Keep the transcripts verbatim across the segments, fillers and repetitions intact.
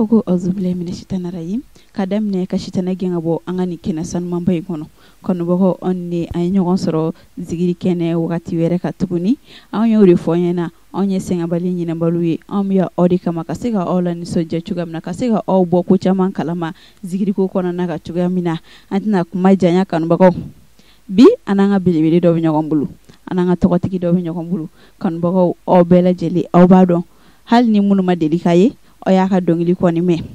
ko azubillahi minash shaitanir rajim kadam ne ka shitana genga bo angani kina san mambay kono kono boko onni ay ñogon soro zigiri kene wakati were ka tuguni aw ñori foyena onye senga bali nyina baluyi am ya odi kama kasega ola ni soja chugam na kasega o boku chaman kalama zigiri ko kono na ka chugamina antina kuma janya kan bako bi ananga bilibili do ñogon bulu ananga tokotiki do ñogon bulu kan bako o bela jeli o bado hal ni munuma delikaye o yaka dongili ko ni me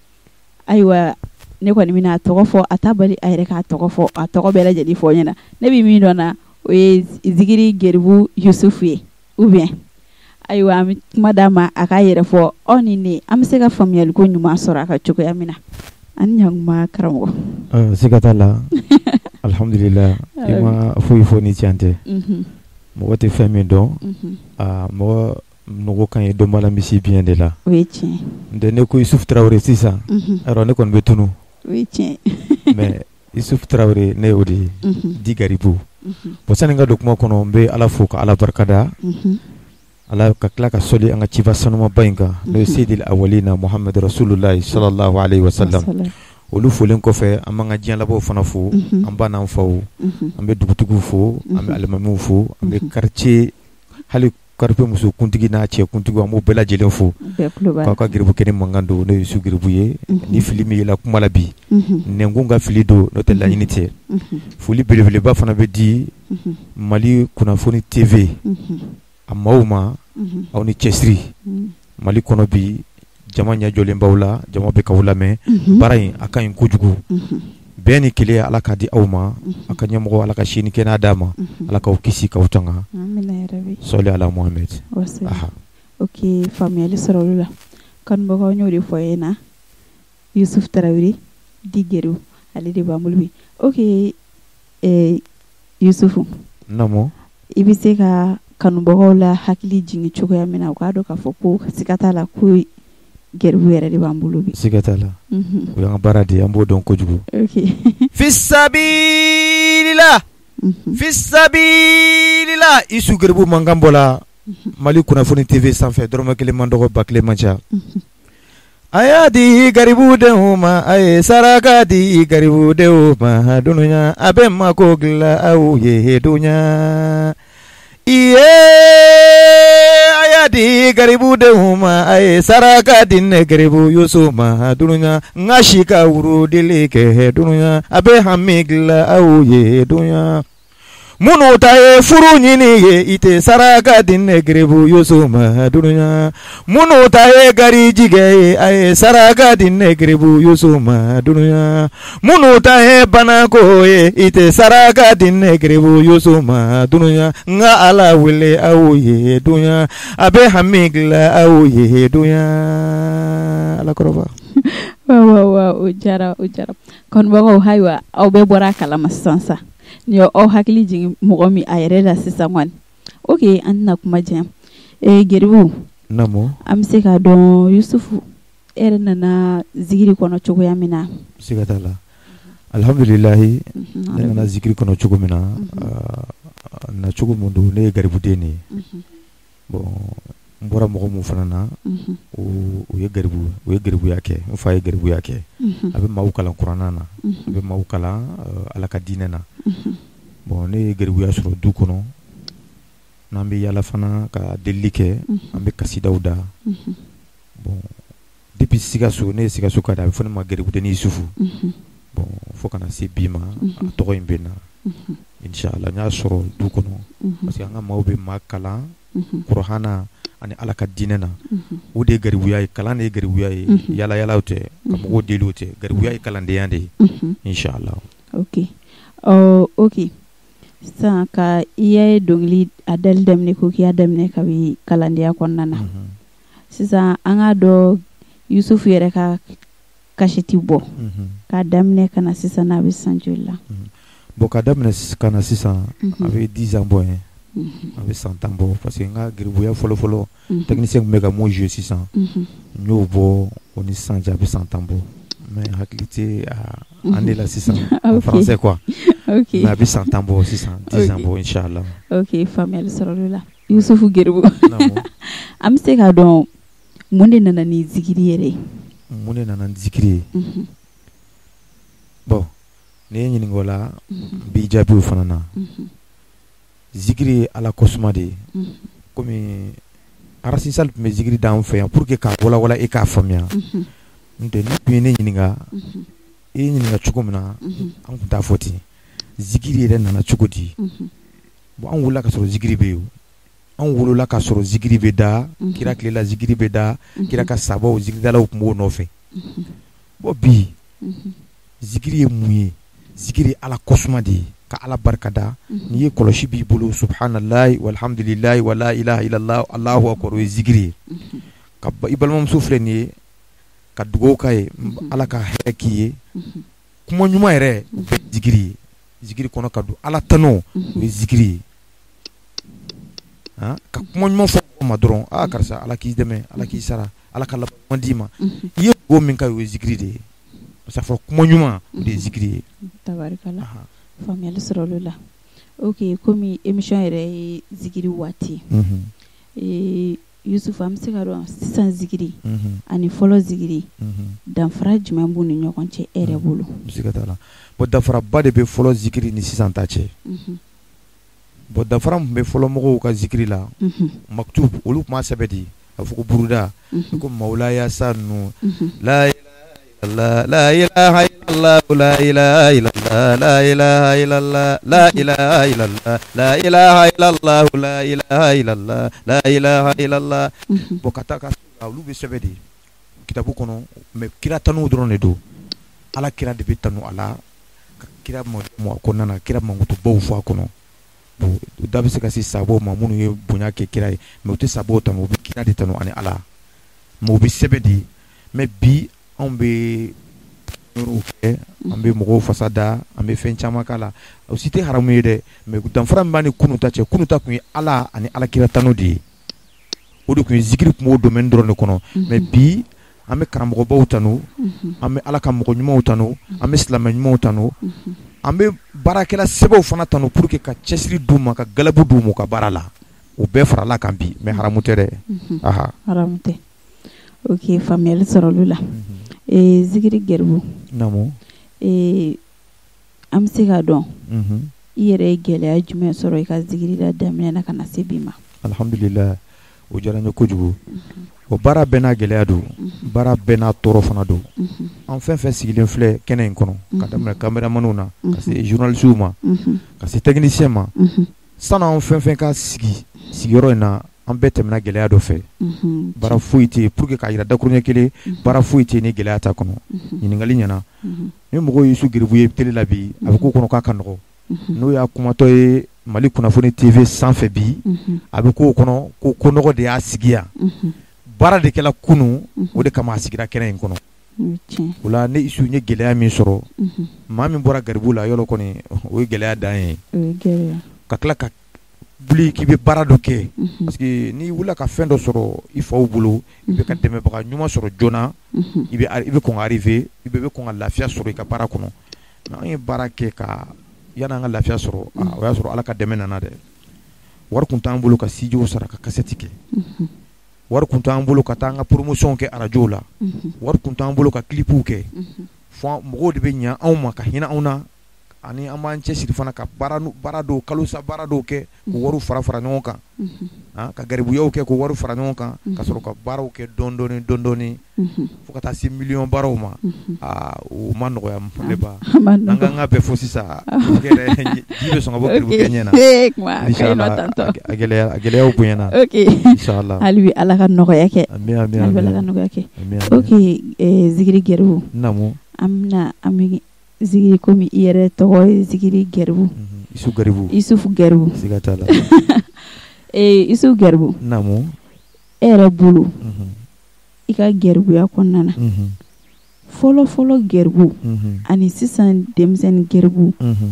aywa ne ko ni mina tokofo atabali ayre ka tokofo atoko bela jeli fo nyina ne bi mi dona o zigiri gerbu yusufi ou bien aywa madama aka yere fo oni ni am se ka famiyal ko nyuma sora ka chuko yamina an nyangma karamo euh sikatala alhamdulillah ima fu fo ni tiante mhm mo wote fami don ah mo no kan e do mala misi bien de là oui tiens de ne ko Youssouf Traoré c'est ça alors ne kon betunu oui tiens mais Youssouf Traoré ne odi di garibu bo saninga dokuma kono be ala fuka ala barkada ala ka kla ka soli anga civa sanuma bainga no sayyidil awwalina muhammad rasulullah sallallahu alaihi wasallam olu folen ko fe amanga jian labo fana fu amba nan faw ambe dugutugu fu ambe almamu fu ambe quartier hali karpe muso kuntigi na che kuntigi amu bela jelen fu ka ka girbu kene mangando no su girbu ye ni filimi la kumala bi nengunga filido no tella unité fuli belebele ba fana be di mali kuna foni tv amauma aw ni chesri mali kono bi jama nya jolen bawla jama be kawla me baray akan kujugu beni kile ala ka di awma aka nyamgo ala ka shini kena dama ala ka ukisi ka utanga amina ya rabbi soli ala muhammad aha okay famille sorolula kan boko nyori foyena Youssouf Traoré digeru ali de bamulbi okay eh Youssouf namo ibise ka kanu boko la hakili jingi chuko ya mina ko ado ka foko sikata la ku gerbu yere di bambulubi sigatala mhm uyanga baradi ambo don kojugo okay fi sabilillah fi sabilillah isu gerbu mangambola mali kuna foni tv sanfé doroma kele mandogo bakle mancha ayadi garibu de huma ay saraka di garibu de huma dunya abe makogla au ye dunya iye ayadi garibu de huma ay saraka dinne garibu yusuma dunya ngashika uru dilike dunya abe hamigla au ye dunya munu taye furu nyini ye ite saraka dinne garibu yusuma dunya munu taye gari jige ay saraka dinne garibu yusuma dunya munu taye banako ye ite saraka dinne garibu yusuma dunya nga ala wile au ye dunya abe hamigla au ye dunya ala koroba wa wa wa ujara ujara kon bago haywa au be boraka la masansa ni o hakili jingi mogomi ayere la sisamwan okay anna kuma jam e geribu namo am se ka don Youssouf erna na zigiri kono chugo yamina sigatala alhamdulillah na zikiri kono chugo mina na chugo mundu ne garibu deni bon mbora mogo mu fanana o o ye garibu o ye garibu yake o fa ye garibu yake abe mawukala qur'ana na abe mawukala ala ka dinena bon ne garibu ya suro du kono nambe yala fana ka delike ambe kasi dauda bon depuis sigaso ne sigaso ka da fana ma garibu deni Youssouf bon fo kana se bima to imbena inshallah nya suro du kono parce que anga mawbe makala qur'ana ani ala ka dinena o de garibuya e kalande e garibuya e yala yala ote kam o de lote garibuya e kalande yande inshallah okay oh okay sa ka iye dongli adal demne ko ki adamne ka wi kalande ya konnana sisa anga do Youssouf yere ka kashiti bo ka damne kana sisa na bi sanjulla bo ka damne kana sisa avec dix ans bon avec cent ans bon parce que nga garibuya folo folo technicien mega mo jeu six cents nyo bo oni sanja avec cent ans bon mais hakilité à ande la six cents en français quoi okay mais avec cent ans bon six cents dix ans bon inchallah okay famille sorolula Youssouf geribu am se ka don monde nana ni zikiri yere mun de nana zikiri ye bon ne ye ɲininga o la bi jaabiw fana na zikiri ye ala kosuma de ye komi Racine Sall tun bɛ zikiri d'an fɛ yan pour que k'a walawala e k'a faamuya n'o tɛ ni tun ye ne ɲininga e ye ɲininga cogo min na an tun t'a fɔ ten zikiri yɛrɛ nana cogo di bon an wolola ka sɔrɔ zikiri bɛ yen an wolola ka sɔrɔ zikiri bɛ da kira tilela zikiri bɛ da kira ka sabaw zikiridalaw tun b'o nɔfɛ bon bi zikiri ye mun ye zikiri ye ala kosuma de ye ka ala barikada n'i ye kɔlɔsi b'i bolo subhanallahi walhamdulillahi wala ilaha illallah allahu akbar o ye zikiri ye ka i balimamuso filɛ nin ye ka dugawu k'a ye ala ka hɛrɛ k'i ye kuma ɲuman yɛrɛ o bɛ zikiri ye zikiri kɔnɔ ka don ala tano o ye zikiri ye ka kuma ɲuman fɔ ma dɔrɔn aa karisa ala k'i dɛmɛ ala k'i sara ala ka laban d'i ma i ye dugawu min k'a ye o ye zikiri de ye parce que a fɔra kuma ɲuman o de ye zikiri ye. Tabarikala faamuyali sɔrɔ olu la ok komi émission yɛrɛ ye zikiri waati ye Yusufu an bɛ se ka dɔn sisan zikiri ani fɔlɔ zikiri danfara jumɛn b'u ni ɲɔgɔn cɛ e yɛrɛ bolo. Siga t'a la bon danfaraba de bɛ fɔlɔ zikiri ni sisan ta cɛ bon danfara min bɛ fɔlɔ mɔgɔw ka zikiri la maktub olu tun b'a sɛbɛn de a fɔ ko buruda ko mawulaya sa ninnu la la ilaha illallah la ilaha illallah la ilaha illallah la ilaha illallah la ilaha illallah la ilaha illallah la ilaha illallah bon ka taa ka olu bɛ sɛbɛn de kitabu kɔnɔ mais kira tanuw dɔrɔn de don ala kira de bɛ tanu a la ka kira mɔ a kɔnɔna na kira mankutubaw fɔ a kɔnɔ bon da bɛ se ka se sabaw ma minnu ye bonya kɛ kira ye mais u tɛ sabaw tanu u bɛ kira de tanu ani ala mais u bɛ sɛbɛn de mais bi anw bɛ yɔrɔw kɛ an bɛ mɔgɔw fasa da an bɛ fɛn caman k'a la o si tɛ haramu ye dɛ mais danfara min b'a ni kunu ta cɛ kunu ta tun ye ala ani ala kira tanu de ye o de tun ye zikiri tun b'o domaine dɔrɔn de kɔnɔ mais bi an bɛ karamɔgɔbaw tanu an bɛ ala ka mɔgɔ ɲumanw tanu an bɛ silamɛ ɲumanw tanu an bɛ baarakɛla sɛbɛnw fana tanu pour que ka cɛsiri d'u ma ka galabu d'u ma ka baara la o bɛɛ farala kan bi mais haramu tɛ dɛ aha haramu tɛ ok faamuyali sɔrɔ olu la ee zikiri gɛribu naamu ee an bɛ se ka dɔn i yɛrɛ ye gɛlɛya jumɛn sɔrɔ i ka zikiri la daminɛ na ka na se bi ma alhamdulillah o diyara n ye kojugu o baara bɛɛ n'a gɛlɛya don baara bɛɛ n'a tɔɔrɔ fana don an fɛn fɛn sigilen filɛ kɛnɛ in kɔnɔ ka daminɛ caméramanw na ka se journalistes ma ka se technicien ma sani an fɛn fɛn ka sigi sigiyɔrɔ in na an bɛɛ tɛmɛna gɛlɛya dɔ fɛ baara foyi tɛ yen pour que k'a jira dakuruɲɛ kelen baara foyi tɛ yen ni gɛlɛya t'a kɔnɔ ɲininkali ɲɛna ni mɔgɔw ye Yusu Geribu ye télé la bi a bɛ k'o kɔnɔ k'a ka nɔgɔ n'o y'a kumatɔ ye Mali kunnafoni T V sanfɛ bi a bɛ k'o kɔnɔ ko ko nɔgɔ de y'a sigi yan baara de kɛla kunun o de kama a sigira kɛnɛ in kɔnɔ o la ne Yusu ye gɛlɛya min sɔrɔ maa min bɔra Geribu la yɔrɔ kɔni o ye gɛlɛya dan ye ka tila ka buli k'i bɛ baara dɔ kɛ parce que n'i wulila ka fɛn dɔ sɔrɔ i faw bolo i bɛ ka dɛmɛbaga ɲuman sɔrɔ joona i bɛ i bɛ kɔn ka arriver i bɛ kɔn ka lafiya sɔrɔ i ka baara kɔnɔ mais an ye baara kɛ ka yanni an ka lafiya sɔrɔ o y'a sɔrɔ ala ka dɛmɛ nana dɛ wari kun t'an bolo ka studio sara ka cassette kɛ wari kun t'an bolo ka taa an ka promotion kɛ radio la wari kun t'an bolo ka clipw kɛ fo mɔgɔw de bɛ ɲɛ anw ma ka hinɛ anw na ani an b'an cɛsiri fana ka baara baara dɔw kalosa baara dɔw kɛ ko wariw fara fara ɲɔgɔn kan ka garibuyaw kɛ ko wariw fara ɲɔgɔn kan ka sɔrɔ ka baaraw kɛ dɔɔni dɔɔni dɔɔni dɔɔni fo ka taa se miliyɔn baaraw ma o ma nɔgɔya ne ba n'an kan ka bɛɛ fɔ sisan ji bɛ sɔn ka bɔ Geribukɛ ɲɛ na inshallah a gɛlɛyaw bonyana inshallah hali bi ala ka nɔgɔya kɛ amin amin hali bi ala ka nɔgɔya kɛ ok zikiri Geribu naamu an bɛna an bɛ zikiri komi i yɛrɛ tɔgɔ ye zikiri Geribu Isu Geribu Isufu Geribu siga t'a la ee Isu Geribu naamu e yɛrɛ bolo i ka gɛribuya kɔnɔna na fɔlɔ fɔlɔ gɛribu ani sisan denmisɛnnin gɛribu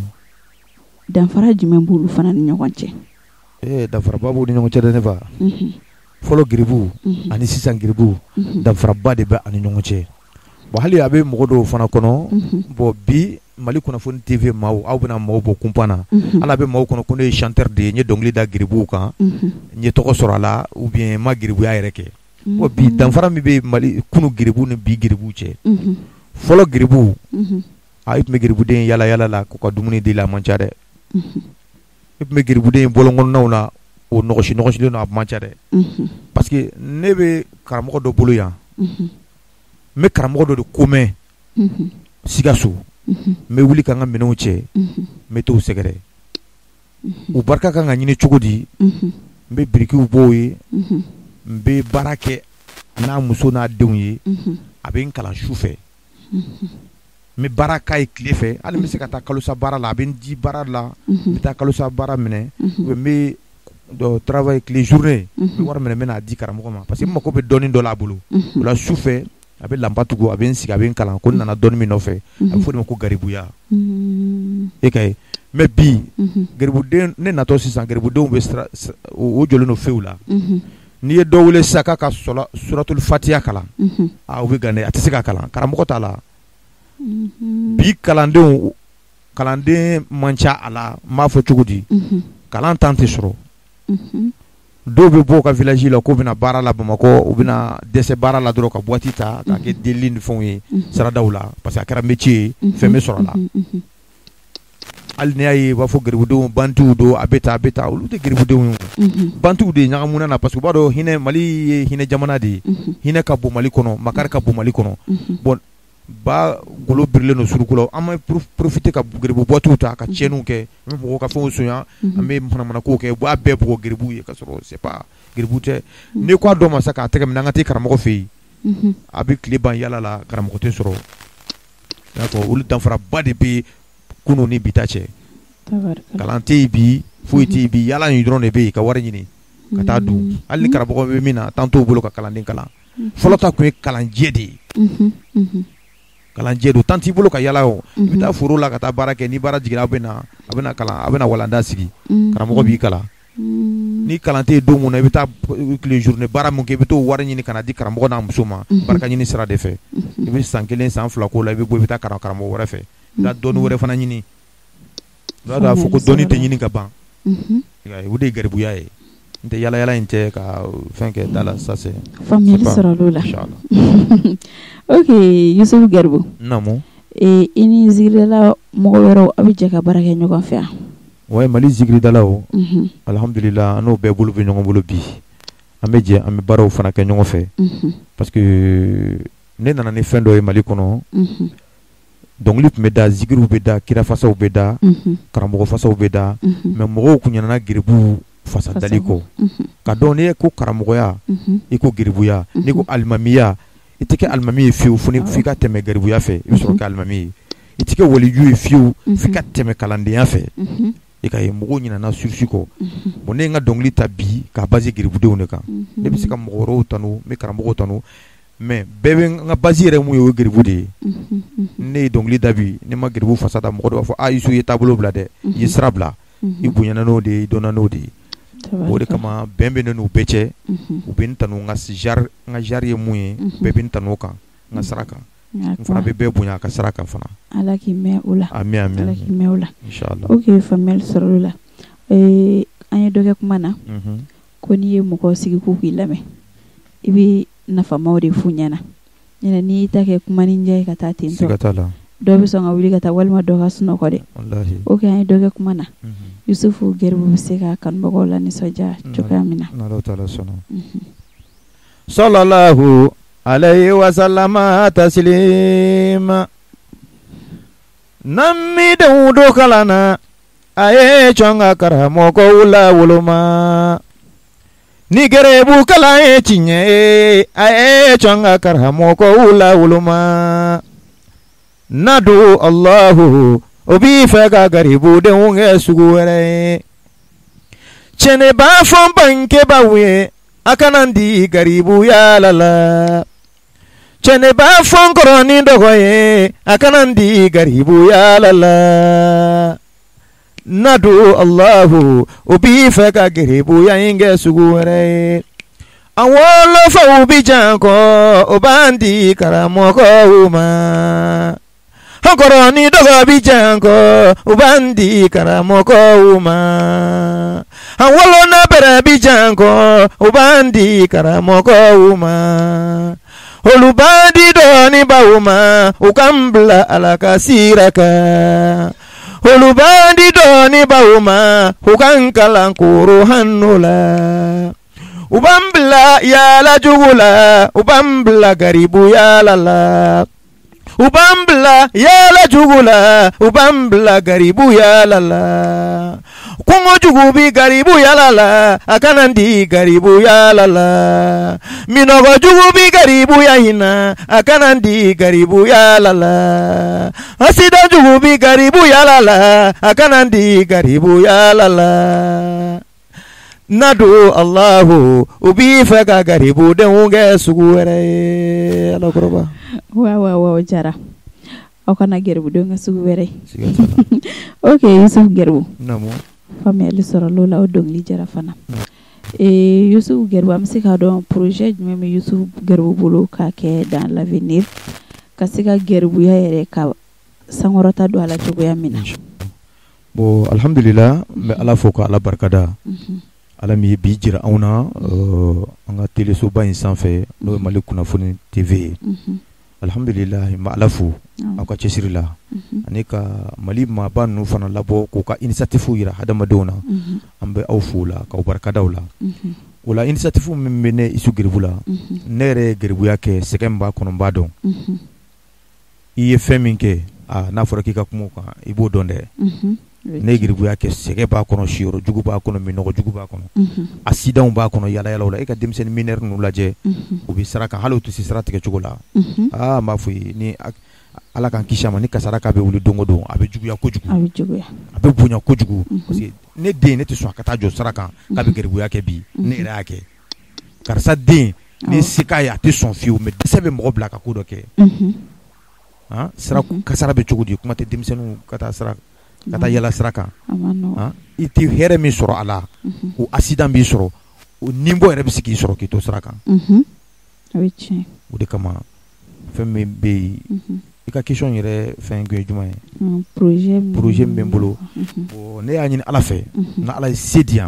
danfara jumɛn b'olu fana ni ɲɔgɔn cɛ ee danfaraba b'u ni ɲɔgɔn cɛ dɛ ne ba fɔlɔ gɛribu ani sisan gɛribu danfaraba de bɛ ani ɲɔgɔn cɛ bon hali a bɛ mɔgɔ dɔw fana kɔnɔ bon bi Mali kunnafoni T V maaw aw bɛna maaw bɔ kunpan na ala bɛ maaw kɔnɔ ko ne ye chanteur de ye n ye dɔnkili da Geribuw kan n ye tɔgɔ sɔrɔ a la ou bien n ma geribuya yɛrɛ kɛ wa bi danfara mi be Mali kunu geribu ni bi geribu cɛ fɔlɔ geribu a tun bɛ geribuden yala yala la ko ka dumuni di la man ca dɛ i tun bɛ geribuden bɔlɔnkɔnɔnaw la o nɔgɔsi nɔgɔsilen don a man ca dɛ parce que ne bɛ karamɔgɔ dɔ bolo yan n bɛ karamɔgɔ dɔ de ko mɛn Sikaso n bɛ wuli ka n ka minɛnw cɛ n bɛ t'o sɛgɛrɛ u barika kan ka ɲini cogo di n bɛ birikiw bɔ o ye n bɛ baara kɛ n'a muso n'a denw ye a bɛ n kalan su fɛ n bɛ baara k'a ye tile fɛ hali n bɛ se ka taa kalosa baara la a bɛ n di baara la n bɛ taa kalosa baara minɛ n bɛ travail tile journée n bɛ wari minɛ n bɛ n'a di karamɔgɔ ma parce que n mago bɛ dɔɔnin dɔ la a bolo o la su fɛ a bɛ lanpa tugu a bɛ n sigi a bɛ n kalan ko n nana dɔɔnin min nɔfɛ a bɛ fɔ de ma ko garibuya e ka ye mais bi garibuden ne natɔ sisan garibudenw bɛ sira o jɔlen don fewu la n'i ye dɔ wele sisan k'a ka suratul fatiha kalan a o bɛ gan dɛ a tɛ se ka kalan karamɔgɔ t'a la bi kalandenw kalanden man ca a la n b'a fɔ cogo di kalan tan tɛ sɔrɔ dɔw bɛ bɔ u ka village la k'u bɛna baara la Bamakɔ u bɛna dɛsɛ baara la dɔrɔn ka boîte ta k'a kɛ delili ni fɛnw ye saradaw la parce que a kɛra métier ye fɛn bɛ sɔrɔ a la hali n'i y'a ye u b'a fɔ garibudenw bantiw don a bɛ ta a bɛ ta olu tɛ garibudenw ye bantiw de ɲagamuna na parce que u b'a dɔn hinɛ Mali ye hinɛ jamana de ye hinɛ ka bon Mali kɔnɔ makari ka bon Mali kɔnɔ bon ba golo birilen don suruku la an ma profiter ka garibu boîtew ta ka tiɲɛniw kɛ an bɛ mɔgɔw ka fɛnw sonya an bɛ manamanakow kɛ u b'a bɛɛ bugɔ garibuw ye ka sɔrɔ c'est pas garibu tɛ n'i ko a dɔ ma sa k'a tɛgɛ minɛ an ka taa karamɔgɔ fɛ yen a bɛ tile ban yala la karamɔgɔ tɛ sɔrɔ i n'a fɔ olu danfaraba de bɛ kunun ni bi ta cɛ kalan tɛ yen bi foyi tɛ yen bi yala in dɔrɔn de bɛ yen ka wari ɲini ka taa dun hali ni karamɔgɔ bɛ min na tan t'o bolo ka kalanden kalan fɔlɔ ta tun ye kalanjɛ de ye kalanjɛ don tan t'i bolo ka yala o i bɛ taa foro la ka taa baara kɛ ni baara jiginna a bɛ na a bɛ na kalan a bɛ na walanda sigi karamɔgɔ b'i kalan ni kalan tɛ yen don mun na i bɛ taa tile journée baara mun kɛ i bɛ t'o wari ɲini ka na di karamɔgɔ n'a muso ma barika ɲini sira de fɛ i bɛ san kelen san fila k'o la i bɛ bɔ i bɛ taa kalan karamɔgɔ wɛrɛ fɛ i bɛ taa dɔɔnin wɛrɛ fana ɲini i b'a dɔn a fɔ ko dɔɔnin tɛ ɲini ka ban o de ye garibuya ye n tɛ yala yala in tɛ ka fɛn kɛ da la ça c'est faamuyali sɔrɔ l'o la ok Yusufu Garibu naamu i ni zigiridala mɔgɔ wɛrɛw a bɛ jɛ ka baara kɛ ɲɔgɔn fɛ yan ouais Mali zigiridalaw alhamdulillah n'o bɛɛ bolo bɛ ɲɔgɔn bolo bi an bɛ jɛ an bɛ baaraw fana kɛ ɲɔgɔn fɛ parce que ne nana ni fɛn dɔ ye Mali kɔnɔ dɔnkili tun bɛ da zigiriw bɛ da kirafasaw bɛ da karamɔgɔ fasaw bɛ da mais mɔgɔw kun ɲinɛna garibuw fasa dali kɔ ka dɔn n'i ye ko karamɔgɔya i ko garibuya n'i ko alimamiya i tɛ kɛ alimami ye fiyewu f'i ka tɛmɛ garibuya fɛ i bɛ sɔrɔ kɛ alimami ye i tɛ kɛ waliju ye fiyewu f'i ka tɛmɛ kalandenya fɛ i ka ye mɔgɔw ɲinɛna sursi kɔ bon ne ye n ka dɔnkili ta bi k'a base garibudenw de kan ne bɛ se ka mɔgɔ wɛrɛw tanu n bɛ karamɔgɔw tanu mais bɛɛ bɛ n ka base yɛrɛ mun ye o ye garibu de ye ne ye dɔnkili da bi ne ma garibu fasa da mɔgɔ dɔ b'a fɔ a Yusu i ye taabolo bila dɛ i ye sira bila i bonyana n'o de ye i dɔnna n'o de ye o de kama bɛn bɛ ne n'u bɛɛ cɛ u bɛ n tanu n ka genre n ka genre ye mun ye bɛɛ bɛ n tanu o kan n ka sira kan n fana bɛ bɛɛ bonya a ka sira kan fana Ala k'i mɛn o la amin amin Ala k'i mɛn o la inchallah ok faamuyali sɔrɔ l'o la an ye dɔ kɛ kuma na ko n'i ye mɔgɔ sigi ko k'i lamɛn i bɛ nafamaw de f'u ɲɛna ɲinɛ n'i y'i ta kɛ kumanindiya ye ka taa ten tɔ siga t'a la dɔ bɛ sɔn ka wuli ka taa walima dɔ ka sunɔgɔ dɛ ok an ye dɔ kɛ kuma na Yusufu Garibu bɛ se ka kanubagaw la nisɔndiya cogoya min na n'Ala taala sɔnna sallallahu alayhi wa sallama taslima n'an mi denw don kalan na a ye cɔn ka karamɔgɔw la woloma ni garibu kalan ye tiɲɛ ye a ye cɔn ka karamɔgɔw la woloma na do Allahu o b'i fɛ ka garibudenw kɛ sugu wɛrɛ ye cɛ ne b'a fɔ bangebaaw ye a kana di garibuya la cɛ ne b'a fɔ n kɔrɔ ni dɔgɔ ye a kana di garibuya la na do Allahu o b'i fɛ ka garibuya in kɛ sugu wɛrɛ ye a wolofaw bi jan kɔ o b'an di karamɔgɔw ma Hakoroni dogo bijanko ubandi karamoko uma Hawolo na bere bijanko ubandi karamoko uma Olubandi doni bauma ukambla alakasiraka Olubandi doni bauma ukankalankuru hanula Ubambla yala jugula ubambla garibu yala la Ubambla yala jugula ubambla garibu yala la Kungo jugubi garibu yala la akanandi garibu yala la Minogo jugubi garibu yahina akanandi garibu yala la Asida jugubi garibu yala la akanandi garibu yala la Nadu Allahu ubi faka garibu denunge suguwere ala koroba wa wa wa jara okana garibu denunge suguwere okay Yusuf Gerbu namo famille soro lola o dongli jara fana e Yusuf Gerbu am sika don projet même Yusuf Gerbu bolo ka ke dans l'avenir ka sika Gerbu ya yere ka sangorota do ala jogo ya mina bo alhamdulillah me ala foka ala barkada ala mi bi jira awna anga télé so bayin sanfé no mali kunafoni tv alhamdulillah ma ala fu aka cesirila anika mali ma banu fana labo ko ka initiative yira hadama dona ambe aw fula ka barkadawla wala initiative min bene isu girbula nere girbu yake sekemba kono mbadon iye feminke a na fora kika kumuka ibo donde ne girbu yake sege ba kono shiro jugu ba kono minogo jugu ba kono asidan ba kono yala yala wala e ka demsen miner nu laje ubi saraka halu to sisrata ke chugula ah ma fuyi ni ala kan kishama ni kasaraka be wuli dongo don abe jugu ya ko jugu abe jugu ya abe bunya ko jugu parce que ne de ne te so akata jo saraka ka be girbu yake bi ne ra yake karsa de ni sikaya te son fiu me sebe mo blaka ko doke ah sara kasara be jugu di kuma te demsenu kata sara kata yala siraka ah iti here mi soro ala o accident bi soro o nimbo ere bisiki soro kito siraka mhm awiche o de kama femme be ika question yere fin gwe juma projet projet mbembolo o ne ya nyini ala fe na ala sedian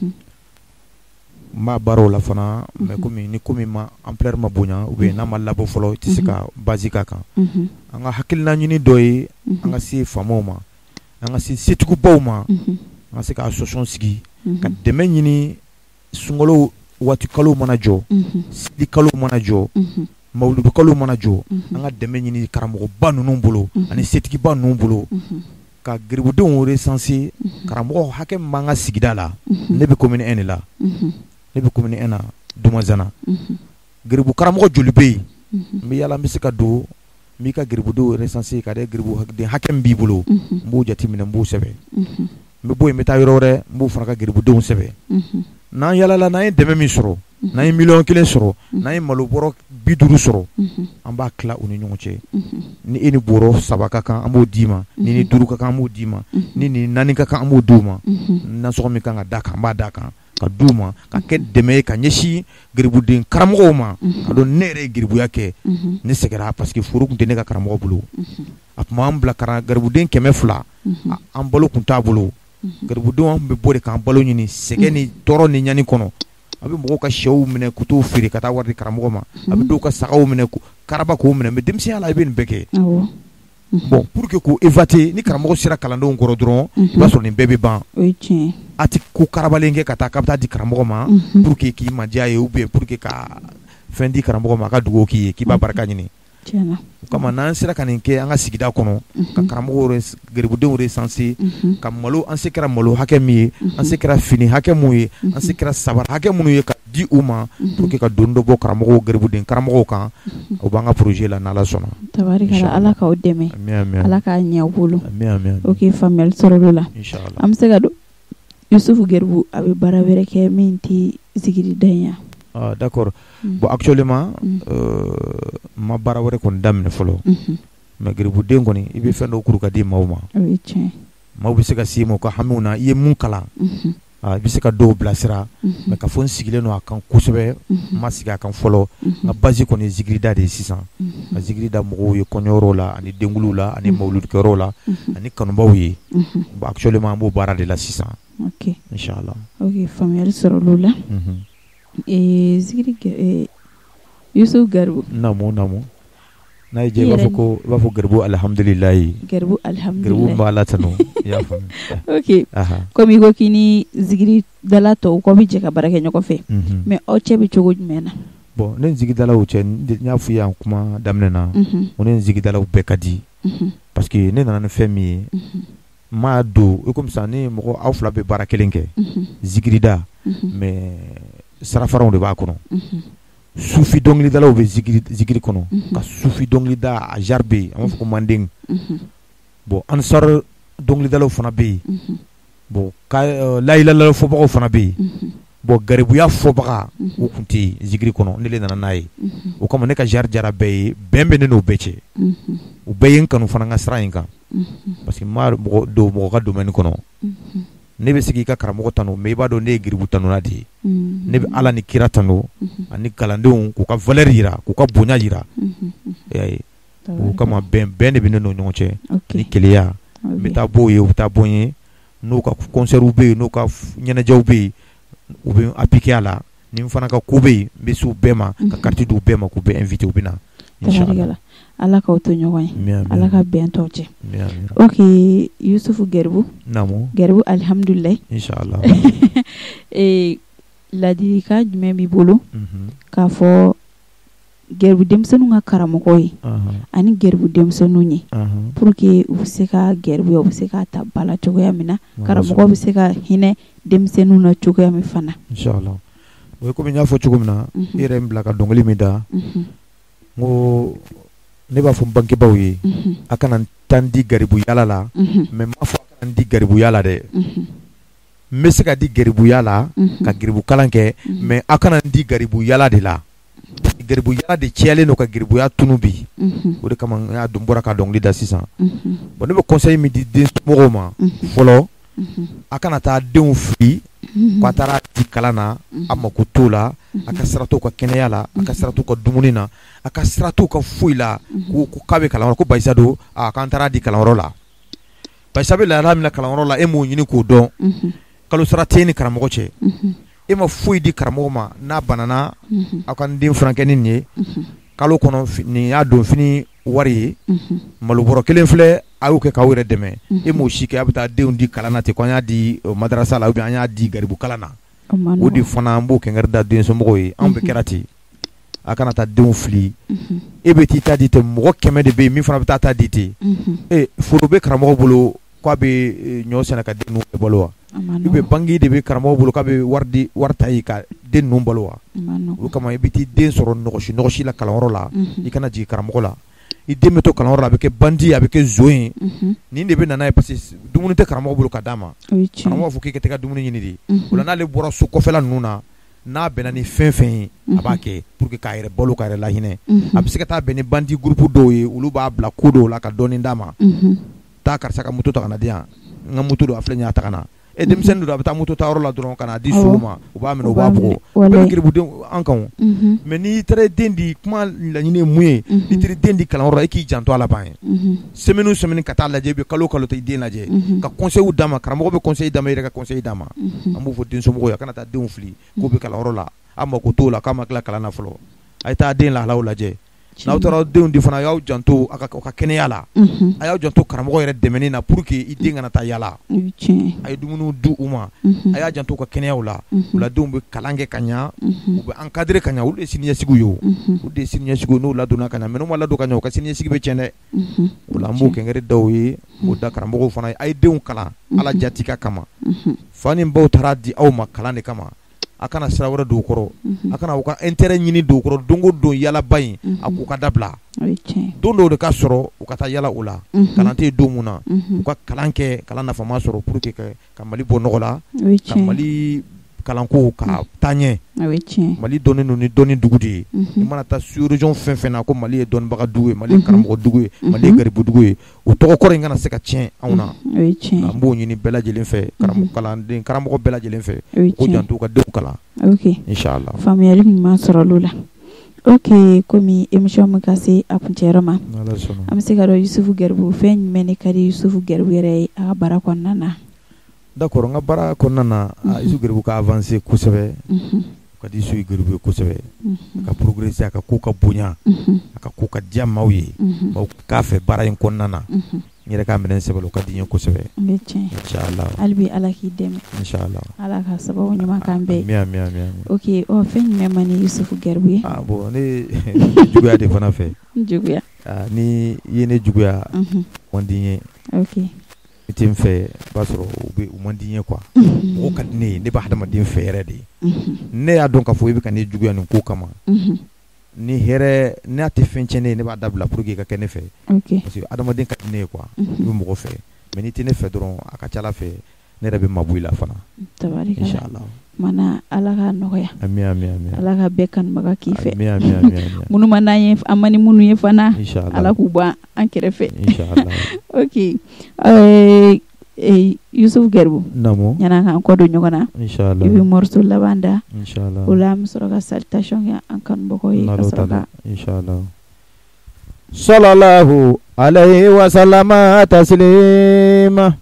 ma baro la fana mais comme ni comme ma ampleur ma bonya ou bien na ma labo folo tisika basique kan anga hakilna nyini doyi anga si famoma anga si setuku bawma anga se ka association sigi ka deme nyini sungolo watu kalo manajo di kalo manajo mawludu kalo manajo anga deme nyini karamo banu nombolo ani setiki banu nombolo ka gribudu wore sensi karamo hakem manga sigidala nebe commune en la nebe commune en dumazana gribu karamo jolibey mi yala mi se ka do mi ka gribudu recenser ka de gribu de hakem bibulo mbu jati min mbu sebe mbe boy meta yorore mbu faraka gribudu sebe na yala la na deme mi soro na million kile soro na malo boro biduru soro amba kla uni nyonche ni eni boro sabaka kan ambo dima ni ni duru ka kan ambo dima ni ni nani ka kan ambo duma na so mi kan daka amba daka ka duma ka ke deme ka nyeshi gribudin karamo ma ado nere gribu yake ni segera parce que furu kunte ne ka karamo bulu apma ambla kara gribudin keme fula ambalo kunta bulu gribudin be bore kan balo nyini segeni toro ni nyani kono abi mo ka shew mine kutu firi kata wardi karamo ma abi do ka sakaw mine ku karaba ko mine me demsi ala ben beke bon pour que ko éviter ni karamo sira kalando ngoro dron ba so ni bebe ban ati ku karabalenge kata kapta di karamo ma pour que ki ma dia ou bien pour que ka fendi karamo ma ka dugo ki ki ba barka nyini tiana kama nan sira kaninke anga sigida kono ka karamo re gribude re sensi ka malo an sekra malo hakemi an sekra fini hakemu an sekra sabar hakemu ye ka di uma pour que ka dondo bo karamo gribude karamo kan o banga projet la nala sona tabarika ala ka odeme ala ka nyawulu okay famel sorola inshallah am sega do Yusuf Gerbu abi barawere ke minti zigiri danya. Ah d'accord. Mm. Bon actuellement mm. euh ma barawere kon damne folo. Mm-hmm. Ma Gerbu dengo ni ibe fendo kuru ka di mawma. Oui tiens. Mawbi sega simo ko hamuna iye mun kala. Mhm. i bɛ se ka dɔw bilasira mais ka fɔ n sigilen don a kan kosɛbɛ n ma sigi a kan fɔlɔ n ka base kɔni ye zikirida de ye sisan ka zikirida mɔgɔw ye kɔɲɔyɔrɔw la ani denkuluw la ani mawuludikɛyɔrɔw la ani kanubaw ye bon actuellement an b'o baara de la sisan ok inchallah ok faamuyali sɔrɔ olu la eh zikiri eh Yusuf Garbu namu namu n'a ye jɛ i b'a fɔ ko i b'a fɔ Garbu alhamdulilayi Garbu alhamdulilayi Garbu b'a la tanu i y'a faamu ok comme i ko k'i ni zikiri dala tɔw k'aw bɛ jɛ ka baara kɛ ɲɔgɔn fɛ mais aw cɛ bɛ cogo jumɛn na bon ne ni zikidalaw cɛ n y'a fɔ i yan kuma daminɛ na ko ne ni zikidalaw bɛɛ ka di parce que ne nana ni fɛn min ye n m'a don i komi sisan ni mɔgɔ aw fila bɛ baara kelen kɛ zikirida mais sarafaranw de b'a kɔnɔ sufi dɔnkilidalaw bɛ zikiri kɔnɔ ka sufi dɔnkilida a genre bɛ yen an b'a fɔ ko manden bon ansar dɔnkilidalaw fana bɛ yen bon layilala fɔbagaw fana bɛ yen bon garibuya fɔbaga o tun tɛ yen zikiri kɔnɔ ne de nana n'a ye o kama ne ka genre jara bɛɛ ye bɛn bɛ ne n'o bɛɛ cɛ u bɛɛ ye n kanu fana n ka sira in kan parce que n ma mɔgɔ don mɔgɔ ka domaine kɔnɔ ne bɛ sigi i ka karamɔgɔ tanu mais i b'a dɔn ne ye giribu tanuna de ye ne bɛ ala ni kira tanu ani kalandenw k'u ka valeur yira k'u ka bonya yira o kama bɛn bɛn de bɛ ne n'o ɲɔgɔn cɛ ni keleya n bɛ taa b'o ye u bɛ taa bɔ n ye n'u ka concert bɛ yen n'u ka ɲɛnajɛw bɛ yen u bɛ appliquer a la ni n fana ka ko bɛ yen n bɛ se u bɛɛ ma ka carte d'u bɛɛ ma k'u bɛɛ inviter u bɛ na inchallah ala k'aw to ɲɔgɔn ye ala ka bɛn tɔw cɛ ok Yusufu Garbu namu Garbu alhamdulilayi inchallah eh ladilikan jumɛn b'i bolo k'a fɔ Garbu denmisɛnninw ka karamɔgɔw ye ani Garbu denmisɛnninw ye pour que u bɛ se ka Garbu u bɛ se ka ta bala cogoya min na karamɔgɔw bɛ se ka hinɛ denmisɛnninw na cogoya min fana inchallah o ye komi n y'a fɔ cogo min na e yɛrɛ n bila ka dɔnkili min da n ko ne b'a fɔ n bangebaaw ye a kana tan di garibu yala la mais m'a fɔ a kana di garibu yala dɛ n bɛ se ka di garibu yala ka garibu kalan kɛ mais a kana di garibu yala de la garibu yala de cɛlen don ka garibuya tunu bi o de kama n y'a don bɔra ka dɔnkili da sisan bon ne bɛ conseil min di den somɔgɔw ma fɔlɔ a kana taa denw fili k'a taara di kalan na a mako t'o la a ka sira t'o ka kɛnɛya la a ka sira t'o ka dumuni na a ka sira t'o ka foyi la ko k'a bɛ kalanyɔrɔ ko Bayisa don a k'an taara di kalanyɔrɔ la Bayisa bɛ lahala min na kalanyɔrɔ la e m'o ɲini k'o dɔn kalo sara tɛ e ni karamɔgɔ cɛ e ma foyi di karamɔgɔ ma n'a banana aw ka n den furakɛ ni nin ye kalo kɔnɔ nin y'a don fini wari ye malobɔrɔ kelen filɛ a y'o kɛ k'aw yɛrɛ dɛmɛ e m'o si kɛ a bɛ taa denw di kalan na ten ko an y'a di madarasa la ou bien an y'a di garibu kalan na o de fana an b'o kɛnkɛrɛ da den somɔgɔw ye anw bɛɛ kɛra ten a kana taa denw fili e bɛ t'i ta di ten mɔgɔ kɛmɛ de bɛ yen min fana bɛ taa ta di ten e foro bɛ karamɔgɔ bolo k'a bɛ ɲɔ sɛnɛ ka den ninnu balo wa i bɛ banque de bɛ karamɔgɔ bolo k'a bɛ wari di wari ta ye ka den ninnu balo wa o kama i bɛ t'i den sɔrɔ nɔgɔsi nɔgɔsi la kalanyɔrɔ la i kana jigin karamɔgɔ la i den bɛ to kalanyɔrɔ la a bɛ kɛ bandi a bɛ kɛ zon ye nin de bɛ nana ye parce que dumuni tɛ karamɔgɔ bolo ka d'a ma karamɔgɔ b'a fɔ k'i ka taa dumuni ɲini de o la n'ale bɔra so kɔfɛla ninnu na n'a bɛnna ni fɛn fɛn ye a b'a kɛ pour que k'a yɛrɛ balo k'a yɛrɛ lahinɛ a bɛ se ka taa bɛn ni bandi groupe dɔw ye olu b'a bila ko dɔw la ka dɔɔnin d'a ma taa karisa ka moto ta ka na di yan n ka moto don a filɛ nin ye a ta ka na e denmisɛnnin don a bɛ taa moto ta yɔrɔ la dɔrɔn ka na di sogo ma u b'a minɛ u b'a bugɔ bɛɛ bɛ garibudenw an kan mais n'i taara den di kuma laɲini ye mun ye n'i taara den di kalanyɔrɔ la e k'i janto a la ban ye semaine o semaine ka taa lajɛ i bɛ kalo o kalo ta i den lajɛ ka conseil d'a ma karamɔgɔ bɛ conseil d'a ma i yɛrɛ ka conseil d'a ma an b'o fɔ den somɔgɔw ye a kana taa denw fili k'u bɛ kalanyɔrɔ la a mako t'o la k'a ma tila kalan na fɔlɔ a ye taa den lahalaw lajɛ n'aw taara denw di fana a y'aw janto a ka kɛnɛya la a y'aw janto karamɔgɔ yɛrɛ dɛmɛni na pour que i den kana taa yala a ye dumuniw di u ma a y'a janto u ka kɛnɛyaw la o la denw bɛ kalan kɛ ka ɲa u bɛ encadrer ka ɲa olu de ye siniɲɛsigiw ye o olu de ye siniɲɛsigiw n'u ladonna ka ɲa mais n'u ma ladon ka ɲa u ka siniɲɛsigi bɛ tiɲɛ dɛ o la an b'o kɛnkɛrɛ daw ye k'o da karamɔgɔw fana ye a ye denw kalan ala jatika kama fa ni baw taara di aw ma kalan de kama a kana sira wɛrɛ don u kɔrɔ a kana u ka intérêt ɲini don u kɔrɔ don o don yalaba in a k'u ka dabila don dɔw de ka sɔrɔ u ka taa yala o la kalan tɛ yen don mun na u ka kalan kɛ kalan nafama sɔrɔ pour que ka Mali bɔ nɔgɔ la ka Mali kalanko ka taɲɛ Mali dɔnni no ni dɔnni dugu de ye i mana taa sous-région fɛn fɛn na ko Mali ye dɔnnibaga dugu ye Mali ye karamɔgɔ dugu ye Mali ye garibu dugu ye o tɔgɔ kɔrɔ in kana se ka tiɲɛ anw na an b'o ɲini bɛɛ lajɛlen fɛ karamɔgɔ kalanden karamɔgɔ bɛɛ lajɛlen fɛ ko janto ka denw kalan inchallah faamuyali ɲuman sɔrɔla la ok komi émission min ka se a kuncɛyɔrɔ ma an bɛ se ka dɔn Yusufu Garibu fɛn jumɛn de ka di Yusufu Garibu yɛrɛ ye a ka baara kɔnɔna na d'accord n ka baara kɔnɔna na Yusufu Garibu ka avancer kosɛbɛ ka di Yusufu Garibu ye kosɛbɛ a ka progresser a ka ko ka bonya a ka ko ka diya maaw ye maaw k'a fɛ baara in kɔnɔna na n yɛrɛ ka minɛn sɛbɛn o ka di n ye kosɛbɛ inchallah hali bi Ala k'i dɛmɛ inchallah Ala ka sababu ɲuman k'an bɛɛ ami ami ami ok ɔ fɛn jumɛn man di Yusufu Garibu ye ah bon ne juguya de fana fɛ juguya ni i ye ne juguya man di n ye ok i tɛ n fɛ i b'a sɔrɔ u bɛ u man di n ye quoi mɔgɔ ka di ne ye ne bɛ hadamaden fɛ yɛrɛ de ne y'a dɔn k'a fɔ i bɛ ka ne juguya nin ko kama ni hɛrɛ n'a tɛ fɛn tiɲɛ ne ye ne b'a dabila pour que i ka kɛ ne fɛ parce que hadamaden ka di ne ye quoi i bɛ mɔgɔ fɛ mais n'i tɛ ne fɛ dɔrɔn a ka ca Ala fɛ ne yɛrɛ bɛ mabɔ i la fana inchallah mana Ala ka nɔgɔya ami ami ami Ala ka bɛɛ kanubaga k'i fɛ ami ami ami minnu ma n'an ye an ma ni minnu ye fana inchallah Ala k'u bɔ an kɛrɛfɛ inchallah ok euh Yusufu Garibu namo yana kan kɔ don ɲɔgɔn na inchallah i bɛ morceau laban da inchallah o la an bɛ sɔrɔ ka salutation kɛ an kanubagaw ye ka sɔrɔ ka inchallah sallallahu alayhi wa sallama taslima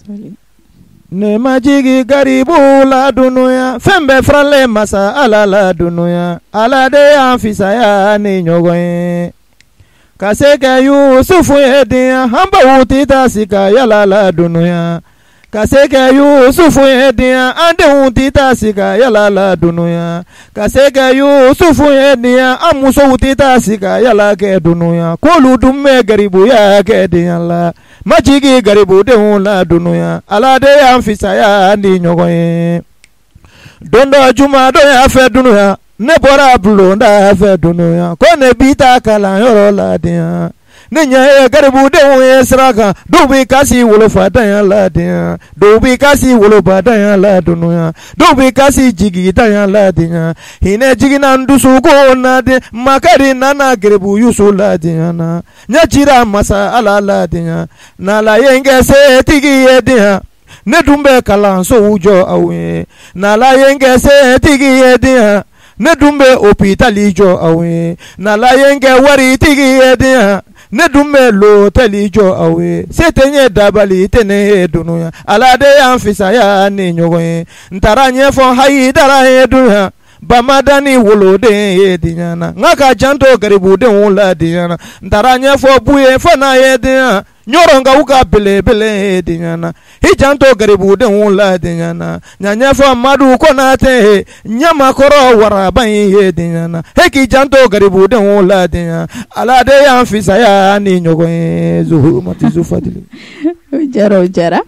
ne ma jigi Garibu la dunuya fɛn bɛɛ faralen masa Ala la dunuya Ala de y'an fisaya ni ɲɔgɔn ye ka se kɛ Yusufu ye diya an baw tɛ taa si ka yala la dunuya ka se kɛ Yusufu ye diya an denw tɛ taa si ka yala la dunuya ka se kɛ Yusufu ye diya an musow tɛ taa si ka yala kɛ dunuya k'olu dun bɛ garibuya kɛ diya la ma jigi Garibu denw la dunuya Ala de y'an fisaya ni ɲɔgɔn ye don dɔ juma dɔ y'a fɛ dunuya ne bɔra bulonda fɛ dunuya ko ne bi taa kalanyɔrɔ la diya ne ɲɛ ye garibudenw ye sira kan dɔw b'i kasi wolofadanya la diya dɔw b'i kasi wolobadanya la dunuya dɔw b'i kasi jigidanya la diya hinɛ jiginna n dusukun na de makari nana garibu Yusu la diya na ɲɛ cira masa Ala la diya n'Ala ye n kɛ setigi ye diya ne dun bɛ kalansow jɔ aw ye n'Ala ye n kɛ setigi ye diya ne dun bɛ hôpitali jɔ aw ye n'Ala ye n kɛ waritigi ye diya ne dun bɛ lotɛli jɔ aw ye se tɛ n ye dabali tɛ ne ye dunuya Ala de y'an fisaya ni ɲɔgɔn ye n taara ɲɛfɔ Hayidara ye dunuya Bamadani woloden ye diya na n ka ka janto garibudenw la diya na n taara ɲɛfɔ Buye fana ye diya ɲɔrɔnkaw ka belebele ye diya na i janto garibudenw la diya na ɲa ɲɛfɔ Madu Konate ɲamakɔrɔ waraba in ye diya na e k'i janto garibudenw la diya Ala de y'an fisaya ni ɲɔgɔn ye Zuhuru Mati Zufadili o jara o jara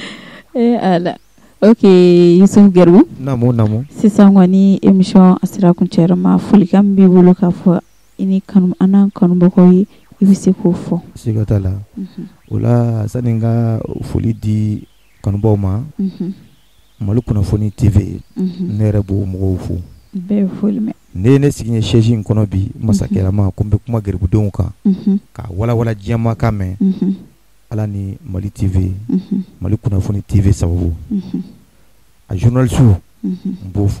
e Ala ok Yusufu Garibu namo namo sisan kɔni émission a sera kuncɛyɔrɔ ma folikan min b'i bolo k'a fɔ i ni kanu an n'an kanubagaw ye i bɛ se k'o fɔ siga t'a la o la sani n ka foli di kanubaw ma Mali Kunnafoni T V ne yɛrɛ b'o mɔgɔw fo bɛɛ bɛ foli mɛn ne ye ne sigi n ye chaise in kɔnɔ bi masakɛlama ko n bɛ kuma garibudenw kan ka walawala diɲɛma kan mɛn Ala ni Mali T V Mali Kunnafoni T V sababu a journaliste n b'o fo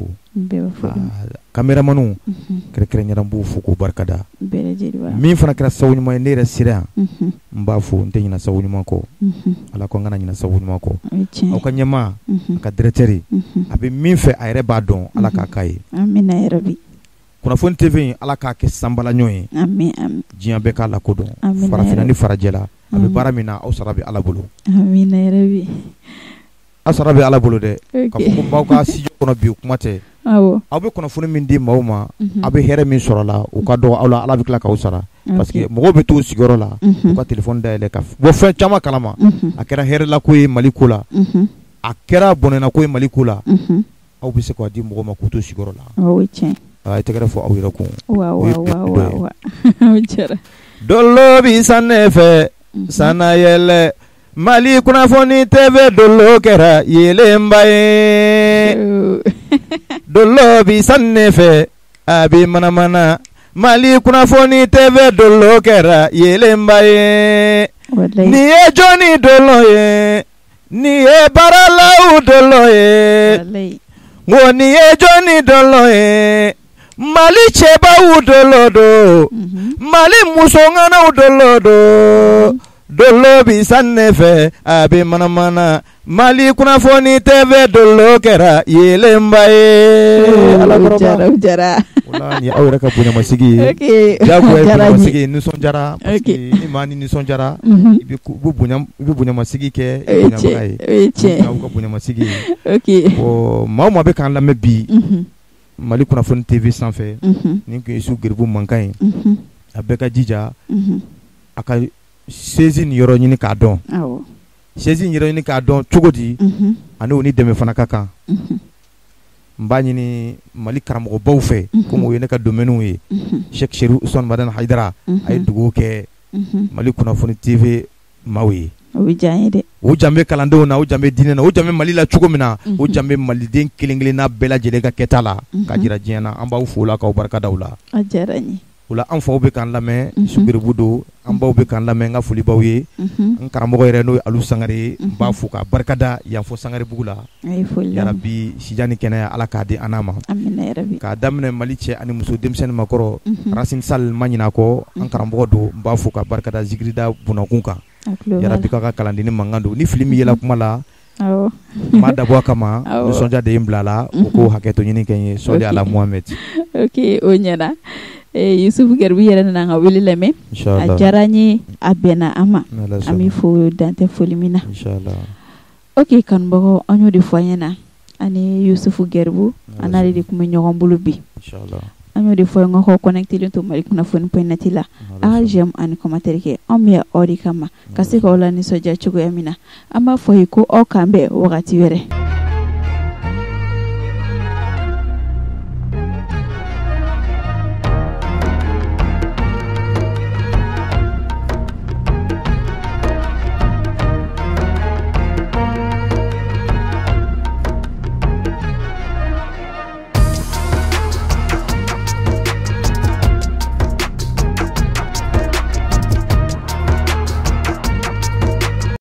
caméraman kɛrɛnkɛrɛnnenya n b'o fo k'o barikada min fana kɛra sababu ɲuman ye ne yɛrɛ sera yan n b'a fo n tɛ ɲinɛ sababu ɲuman kɔ Ala ko n kana ɲinɛ sababu ɲuman kɔ aw ka ɲɛmaa a ka directeur a bɛ min fɛ a yɛrɛ b'a dɔn Ala k'a k'a ye amina yarabi Kunnafoni T V in Ala k'a kɛ sanbalaɲɔ ye amin amin diɲɛ bɛɛ k'a lakodɔn farafinna ni farajɛla a bɛ baara min na aw sara bɛ Ala bolo amina yarabi aw sara bɛ Ala bolo dɛ ka fɔ ko baw ka studio kɔnɔ bi kuma tɛ aw bɛ kunnafoni min di maaw ma aw bɛ hɛrɛ min sɔrɔ la u ka dɔgɔ aw la Ala bɛ tila k'aw sara parce que mɔgɔw bɛ t'u sigiyɔrɔ la u ka téléphone dayɛlɛ ka bɔ fɛn caman kalama a kɛra hɛrɛla ko ye Mali ko la a kɛra bɔnɛna ko ye Mali ko la aw bɛ se k'a di mɔgɔw ma k'u to sigiyɔrɔ la o ye tiɲɛ a tɛgɛrɛ fɔ aw yɛrɛ kun wa wa wa wa dolo bi san ne fɛ sana yɛlɛ Mali kunnafoni T V dolo kɛra yelenba ye dolo bi sanne fɛ a bi manamana Mali kunnafoni T V dolo kɛra yelenba ye ni ye jɔni dolo ye ni ye baralaw dolo ye ngo ni ye jɔni dolo ye Mali cɛbaw dolo do Mali musonganaw dolo do dolo bi sanne fɛ a bi manamana Mali kunnafoni T V dolo kɛra yelenba ye ala jara jara wala ni aw yɛrɛ ka bonyamasigi ye jago ye bonyamasigi nisɔndiyara parce que ni maa ni nisɔndiyara i bɛ bonya i bɛ bonyamasigi kɛ bonyabaga ye aw ka bonyamasigi ye bon maa o maa bɛ k'an lamɛn bi Mali kunnafoni T V sanfɛ nin tun ye su garibu mankan ye a bɛɛ ka jija a ka saisie nin yɔrɔ ɲini k'a dɔn saisie nin yɔrɔ ɲini k'a dɔn cogo di ani o ni dɛmɛ fana ka kan n b'a ɲini Mali karamɔgɔbaw fɛ comme o ye ne ka domaine ye Cheikh Cherif Usman Madani Hayidara a ye dugawu kɛ Mali kunnafoni T V maaw ye o bɛ diya n ye dɛ o jan bɛ kalandenw na o jan bɛ diinɛ na o jan bɛ Mali la cogo min na o jan bɛ maliden kelen kelenna bɛɛ lajɛlen ka kɛta la ka jira diɲɛ na an b'aw fo la k'aw barikada u la a diyara n ye o la an faw bɛ k'an lamɛn sugeribu don an baw bɛ k'an lamɛn n ka foli b'aw ye n karamɔgɔ yɛrɛ n'o ye Alu Sangare ye n b'a fo k'a barikada yan fɔ Sangarebugu la yarabi sija ni kɛnɛya Ala k'a di an n'a ma k'a daminɛ Mali cɛ ani muso denmisɛnnin makɔrɔ Racine Sall ma ɲin'a kɔ an karamɔgɔ don n b'a fo k'a barikada Zigirida Bunakun kan yarabi k'a ka kalandeni mankan don ni fili min yela kuma la ma dabɔ a kama nisɔndiya de ye n bila la o ko hakɛto ɲini kɛ n ye sɔli ala Muhamɛd ok o ɲɛna Yusufu Garibu yɛrɛ nana an ka wele lamɛn a diyara n ye a bɛnna an ma an bɛ fo dantɛ foli min na ok kanubagaw an y'o de fɔ an ɲɛna ani Yusufu Garibu an n'ale de tun bɛ ɲɔgɔn bolo bi an y'o de fɔ an ka connectelen to Mali kunnafoni point net la a ka j'aime ani commentaire kɛ anw bɛ aw de kama ka se k'aw la nisɔndiya cogoya min na an b'a fɔ ye ko aw k'an bɛn wagati wɛrɛ